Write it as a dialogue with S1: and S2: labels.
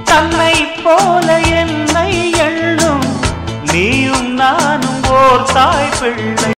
S1: தன்னை போல என்னை எண்ணும் நீயும் நானும் ஓர் தாய் பிள்ளை.